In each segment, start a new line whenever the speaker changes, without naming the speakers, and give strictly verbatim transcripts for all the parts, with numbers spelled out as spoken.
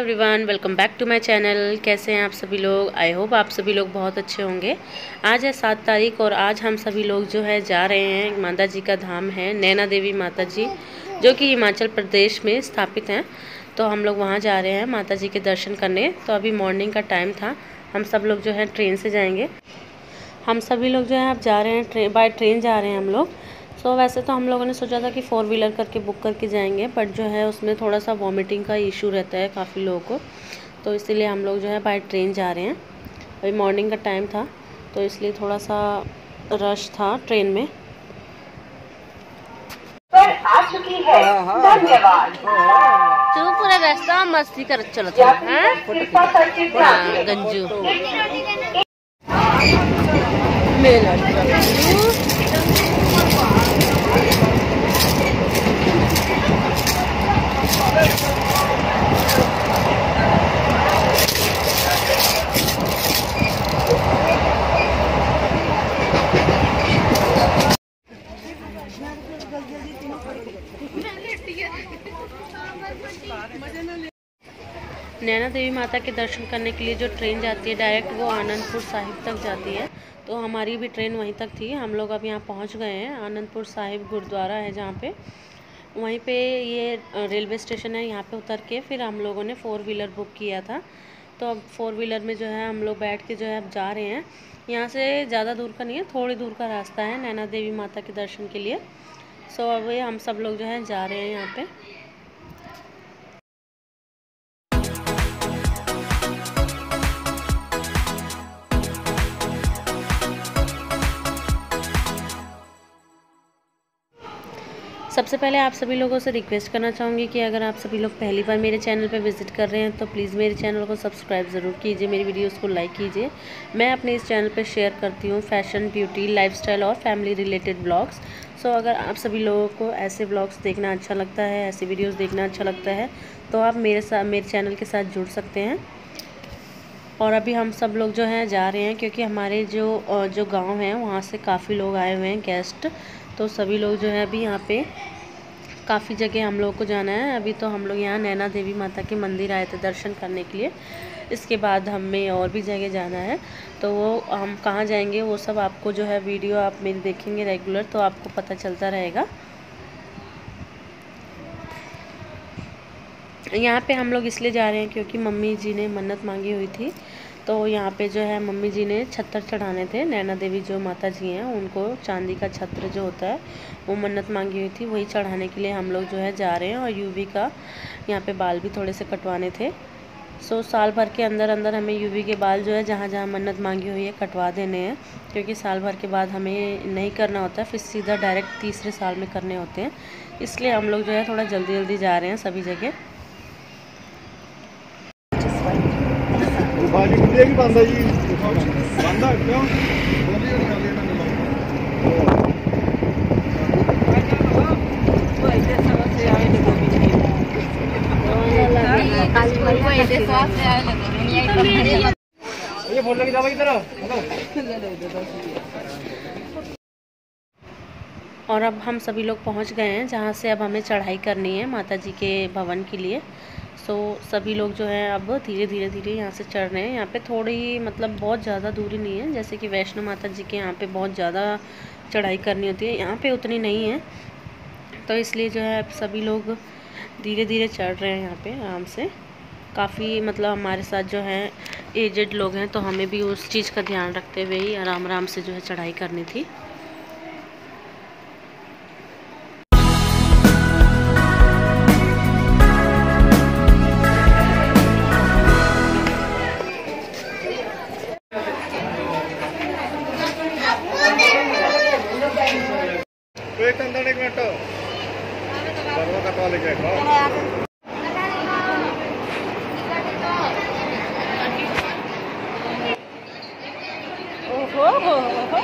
Everyone, welcome back to my channel. कैसे हैं आप सभी लोग? आई होप आप सभी लोग बहुत अच्छे होंगे। आज है सात तारीख और आज हम सभी लोग जो है जा रहे हैं, माता जी का धाम है नैना देवी माता जी, जो कि हिमाचल प्रदेश में स्थापित हैं। तो हम लोग वहाँ जा रहे हैं माता जी के दर्शन करने। तो अभी मॉर्निंग का टाइम था, हम सब लोग जो है ट्रेन से जाएंगे। हम सभी लोग जो है अब जा रहे हैं ट्रेन, बाय ट्रेन जा रहे हैं हम लोग। सो so, वैसे तो हम लोगों ने सोचा था कि फ़ोर व्हीलर करके बुक करके जाएंगे, बट जो है उसमें थोड़ा सा वॉमिटिंग का इशू रहता है काफ़ी लोगों को, तो इसीलिए हम लोग जो है बाय ट्रेन जा रहे हैं। अभी मॉर्निंग का टाइम था तो इसलिए थोड़ा सा रश था ट्रेन में।
पर आ चुकी है, धन्यवाद।
तो पूरा रास्ता मस्ती कर चलो था गंजू मेला। नैना देवी माता के दर्शन करने के लिए जो ट्रेन जाती है डायरेक्ट, वो आनंदपुर साहिब तक जाती है। तो हमारी भी ट्रेन वहीं तक थी। हम लोग अब यहाँ पहुँच गए हैं। आनंदपुर साहिब गुरुद्वारा है जहाँ पे, वहीं पे ये रेलवे स्टेशन है। यहाँ पे उतर के फिर हम लोगों ने फ़ोर व्हीलर बुक किया था। तो अब फ़ोर व्हीलर में जो है हम लोग बैठ के जो है अब जा रहे हैं। यहाँ से ज़्यादा दूर का नहीं है, थोड़ी दूर का रास्ता है नैना देवी माता के दर्शन के लिए। सो अब हम सब लोग जो है जा रहे हैं यहाँ पे। सबसे पहले आप सभी लोगों से रिक्वेस्ट करना चाहूँगी कि अगर आप सभी लोग पहली बार मेरे चैनल पर विज़िट कर रहे हैं तो प्लीज़ मेरे चैनल को सब्सक्राइब ज़रूर कीजिए, मेरी वीडियोस को लाइक कीजिए। मैं अपने इस चैनल पर शेयर करती हूँ फैशन, ब्यूटी, लाइफस्टाइल और फैमिली रिलेटेड ब्लॉग्स। सो अगर आप सभी लोगों को ऐसे ब्लॉग्स देखना अच्छा लगता है, ऐसी वीडियोज़ देखना अच्छा लगता है, तो आप मेरे साथ मेरे चैनल के साथ जुड़ सकते हैं। और अभी हम सब लोग जो हैं जा रहे हैं, क्योंकि हमारे जो जो गाँव हैं वहाँ से काफ़ी लोग आए हुए हैं गेस्ट। तो सभी लोग जो है अभी यहाँ पे काफ़ी जगह हम लोग को जाना है। अभी तो हम लोग यहाँ नैना देवी माता के मंदिर आए थे दर्शन करने के लिए। इसके बाद हमें और भी जगह जाना है, तो वो हम कहाँ जाएंगे वो सब आपको जो है वीडियो आप मेरी देखेंगे रेगुलर, तो आपको पता चलता रहेगा। यहाँ पे हम लोग इसलिए जा रहे हैं क्योंकि मम्मी जी ने मन्नत मांगी हुई थी। तो यहाँ पे जो है मम्मी जी ने छत्र चढ़ाने थे। नैना देवी जो माता जी हैं उनको चांदी का छत्र जो होता है वो मन्नत मांगी हुई थी, वही चढ़ाने के लिए हम लोग जो है जा रहे हैं। और यूवी का यहाँ पे बाल भी थोड़े से कटवाने थे। सो साल भर के अंदर अंदर हमें यूवी के बाल जो है जहाँ जहाँ मन्नत मांगी हुई है कटवा देने हैं, क्योंकि साल भर के बाद हमें नहीं करना होता है, फिर सीधा डायरेक्ट तीसरे साल में करने होते हैं। इसलिए हम लोग जो है थोड़ा जल्दी जल्दी जा रहे हैं सभी जगह।
बाजी कुत्ते की बंदा जी बंदा क्यों बोली नहीं कर लेना वो ऐसे सब से आए नहीं कोई नहीं काली माई को ऐसे सब से आए लगे ये बोल लगे जाओ इधर
और अब हम सभी लोग पहुंच गए हैं जहां से अब हमें चढ़ाई करनी है माता जी के भवन के लिए। सो सभी लोग जो है अब धीरे धीरे धीरे यहाँ से चढ़ रहे हैं। यहाँ पे थोड़ी मतलब बहुत ज़्यादा दूरी नहीं है, जैसे कि वैष्णो माता जी के यहाँ पे बहुत ज़्यादा चढ़ाई करनी होती है, यहाँ पे उतनी नहीं है। तो इसलिए जो है अब सभी लोग धीरे धीरे चढ़ रहे हैं यहाँ पे आराम से। काफ़ी मतलब हमारे साथ जो है एजेड लोग हैं, तो हमें भी उस चीज़ का ध्यान रखते हुए ही आराम आराम से जो है चढ़ाई करनी थी।
एक अंदर एक मिनट बरवा का कॉल लेके आओ। ओहो हो हो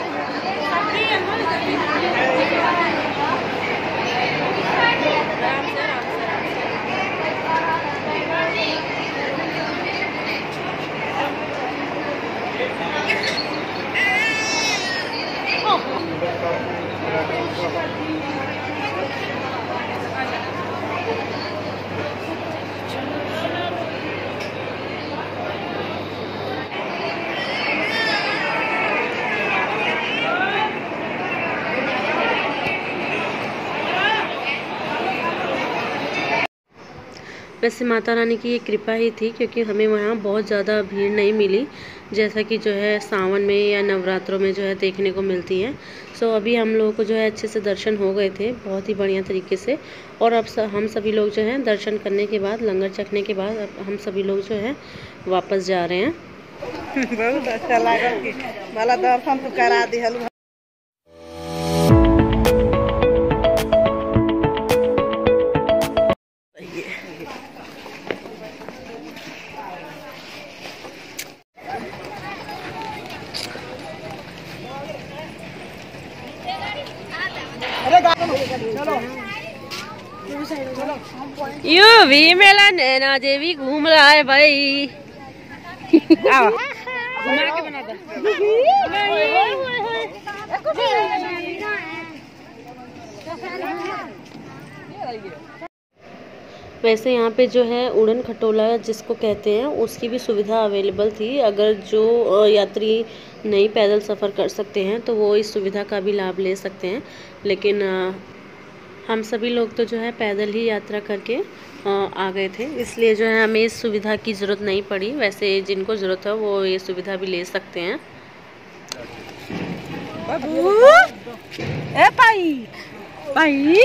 वैसे माता रानी की ये कृपा ही थी, क्योंकि हमें वहाँ बहुत ज़्यादा भीड़ नहीं मिली, जैसा कि जो है सावन में या नवरात्रों में जो है देखने को मिलती है। सो अभी हम लोगों को जो है अच्छे से दर्शन हो गए थे, बहुत ही बढ़िया तरीके से। और अब हम सभी लोग जो हैं दर्शन करने के बाद, लंगर चखने के बाद, अब हम सभी लोग जो है वापस जा रहे हैं।
बहुत अच्छा लगा कि भला दर्शन तो करा दिहल।
यो भी मेला नैना देवी घूम रहा है भाई। वैसे यहाँ पे जो है उड़न खटोला जिसको कहते हैं, उसकी भी सुविधा अवेलेबल थी। अगर जो यात्री नहीं पैदल सफ़र कर सकते हैं तो वो इस सुविधा का भी लाभ ले सकते हैं, लेकिन हम सभी लोग तो जो है पैदल ही यात्रा करके आ गए थे, इसलिए जो है हमें इस सुविधा की ज़रूरत नहीं पड़ी। वैसे जिनको ज़रूरत है वो ये सुविधा भी ले सकते हैं।
ए पाई पाई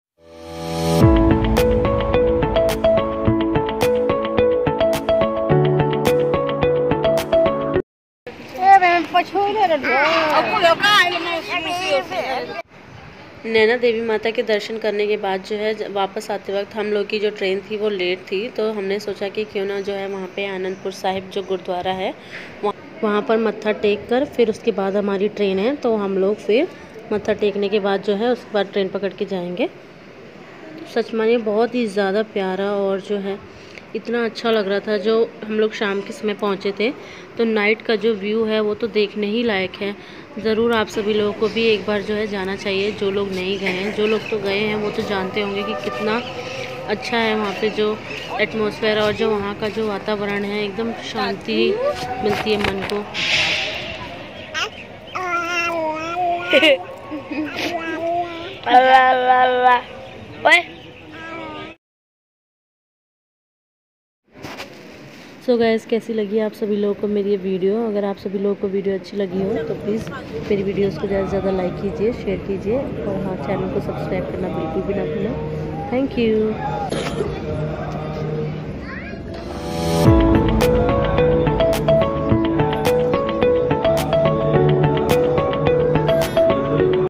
नैना देवी माता के दर्शन करने के बाद जो है वापस आते वक्त हम लोग की जो ट्रेन थी वो लेट थी, तो हमने सोचा कि क्यों ना जो है वहाँ पे आनंदपुर साहिब जो गुरुद्वारा है वहाँ पर मत्था टेक कर फिर उसके बाद हमारी ट्रेन है, तो हम लोग फिर मत्था टेकने के बाद जो है उसके बाद ट्रेन पकड़ के जाएंगे। सच मानिए बहुत ही ज़्यादा प्यारा और जो है इतना अच्छा लग रहा था। जो हम लोग शाम के समय पहुँचे थे तो नाइट का जो व्यू है वो तो देखने ही लायक है। ज़रूर आप सभी लोगों को भी एक बार जो है जाना चाहिए, जो लोग नहीं गए हैं। जो लोग तो गए हैं वो तो जानते होंगे कि कितना अच्छा है वहाँ पे जो एटमॉस्फेयर और जो वहाँ का जो वातावरण है, एकदम शांति मिलती है मन को। सो so गाइस, कैसी लगी आप सभी लोगों को मेरी ये वीडियो? अगर आप सभी लोगों को वीडियो अच्छी लगी हो तो प्लीज़ मेरी वीडियोस को ज़्यादा से ज़्यादा लाइक कीजिए, शेयर कीजिए और हाँ, चैनल को सब्सक्राइब करना बिल्कुल भी ना भूलें। Thank you.